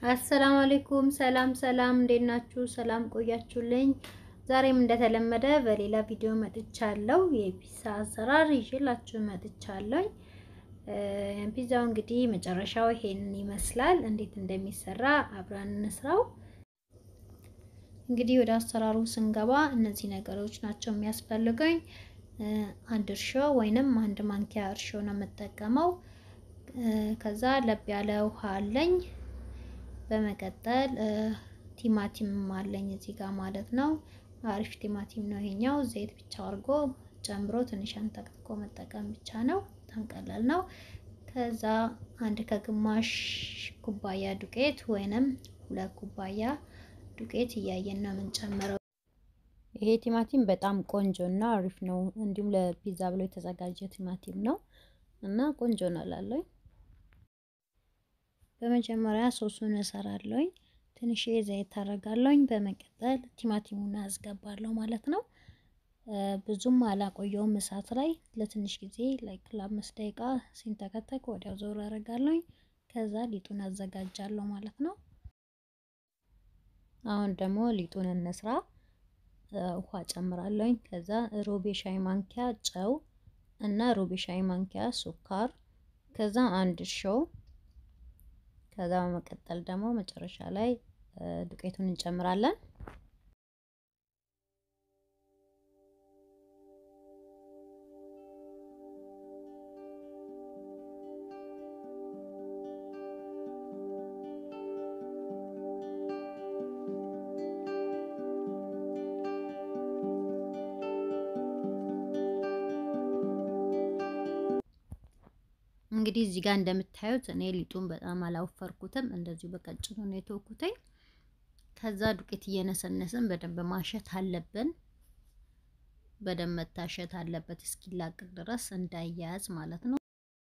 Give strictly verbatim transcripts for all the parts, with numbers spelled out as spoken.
አሰላሙ አለይኩም ሰላም ሰላም እንዴት ናችሁ? ሰላም ቆያችሁልኝ። ዛሬም እንደተለመደ በሌላ ቪዲዮ መጥቻለሁ። የፒዛ አሰራር ይዤላችሁ መጥቻለሁ። ፒዛው እንግዲህ መጨረሻው ይሄንን ይመስላል። እንዴት እንደሚሰራ አብረን እንስራው። እንግዲህ ወደ አሰራሩ ስንገባ እነዚህ ነገሮች ናቸው የሚያስፈልጉኝ። አንድ እርሾ ወይንም አንድ ማንኪያ እርሾ ነው የምጠቀመው። ከዛ ለብ ያለ ውሃ አለኝ። በመቀጠል ቲማቲም አለኝ እዚህ ጋር ማለት ነው። አሪፍ ቲማቲም ነው ይሄኛው። ዘይት ብቻ አድርጎ ጨምሮ ትንሽ አንጠቅጥቆ መጠቀም ብቻ ነው። በጣም ቀላል ነው። ከዛ አንድ ከግማሽ ኩባያ ዱቄት ወይንም ሁለት ኩባያ ዱቄት እያየን ነው የምንጨምረው። ይሄ ቲማቲም በጣም ቆንጆና አሪፍ ነው። እንዲሁም ለፒዛ ብሎ የተዘጋጀ ቲማቲም ነው እና ቆንጆ ነው እላለሁ። በመጀመሪያ ሶሱን እሰራለሁ። ትንሽ ዘይት አደርጋለሁ። በመቀጠል ቲማቲሙን አስገባለሁ ማለት ነው። ብዙም አላቆየውም እሳት ላይ ለትንሽ ጊዜ ላይክ ለአምስት ደቂቃ ሲንተከተክ ወዲያው ዞር አደርጋለሁ። ከዛ ሊጡን አዘጋጃለሁ ማለት ነው። አሁን ደግሞ ሊጡን እንስራ። ውሃ ጨምራለሁ። ከዛ ሩብ ሻይ ማንኪያ ጨው እና ሩብ ሻይ ማንኪያ ሱካር፣ ከዛ አንድ እርሾ፣ ከዛ በመቀጠል ደግሞ መጨረሻ ላይ ዱቄቱን እንጨምራለን። እንግዲህ እዚህ ጋር እንደምታዩት እኔ ሊጡን በጣም አላወፈርኩትም፣ እንደዚሁ በቀጭኑ ነው የተወኩትኝ። ከዛ ዱቄት እየነሰነስን በደንብ ማሸት አለብን። በደንብ መታሸት አለበት እስኪላቀቅ ድረስ እንዳያያዝ ማለት ነው።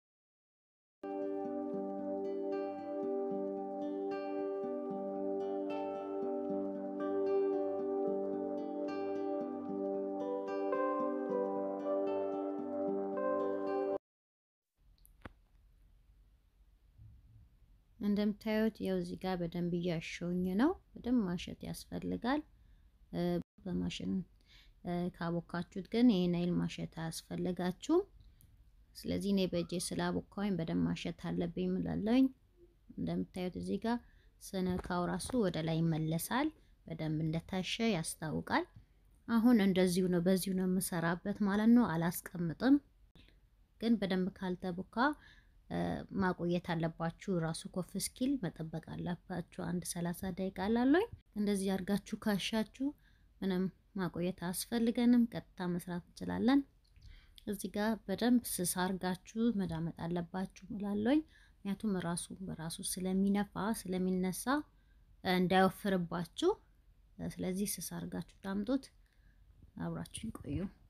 እንደምታዩት ያው እዚህ ጋር በደንብ እያሸውኝ ነው። በደንብ ማሸት ያስፈልጋል። በማሽን ካቦካችሁት ግን ይሄን አይል ማሸት አያስፈልጋችሁም። ስለዚህ እኔ በእጄ ስላቦካውኝ በደንብ ማሸት አለብኝ እላለሁኝ። እንደምታዩት እዚህ ጋር ስነካው ራሱ ወደ ላይ ይመለሳል። በደንብ እንደታሸ ያስታውቃል። አሁን እንደዚሁ ነው፣ በዚሁ ነው የምሰራበት ማለት ነው። አላስቀምጥም። ግን በደንብ ካልተቦካ ማቆየት አለባችሁ። ራሱ ኮፍ እስኪል መጠበቅ አለባችሁ። አንድ ሰላሳ ደቂቃ ላለኝ እንደዚህ አድርጋችሁ ካሻችሁ ምንም ማቆየት አያስፈልገንም። ቀጥታ መስራት እንችላለን። እዚህ ጋር በደንብ ስስ አድርጋችሁ መዳመጥ አለባችሁ እላለሁኝ። ምክንያቱም ራሱ በራሱ ስለሚነፋ ስለሚነሳ እንዳይወፍርባችሁ። ስለዚህ ስስ አድርጋችሁ ዳምጡት። አብራችሁን ቆዩ።